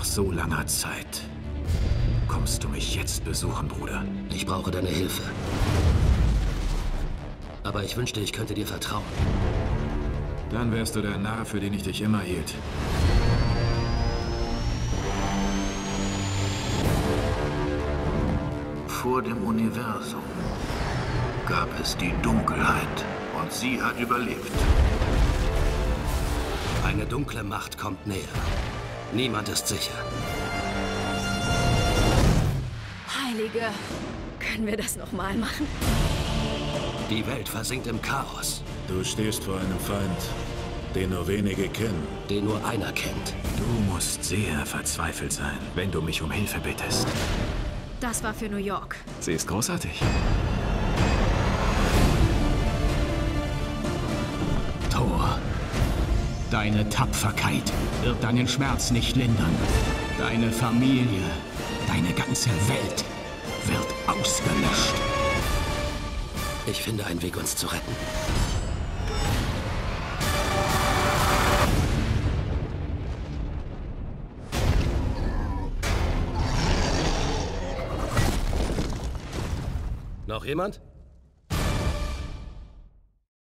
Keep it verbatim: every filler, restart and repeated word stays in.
Nach so langer Zeit kommst du mich jetzt besuchen, Bruder. Ich brauche deine Hilfe. Aber ich wünschte, ich könnte dir vertrauen. Dann wärst du der Narr, für den ich dich immer hielt. Vor dem Universum gab es die Dunkelheit und sie hat überlebt. Eine dunkle Macht kommt näher. Niemand ist sicher. Heilige, können wir das noch mal machen? Die Welt versinkt im Chaos, Du stehst vor einem Feind, den nur wenige kennen. den nur einer kennt. Du musst sehr verzweifelt sein, wenn du mich um Hilfe bittest. Das war für New York. Sie ist großartig. Thor, deine Tapferkeit wird deinen Schmerz nicht lindern. Deine Familie, deine ganze Welt wird ausgelöscht. Ich finde einen Weg, uns zu retten. Noch jemand?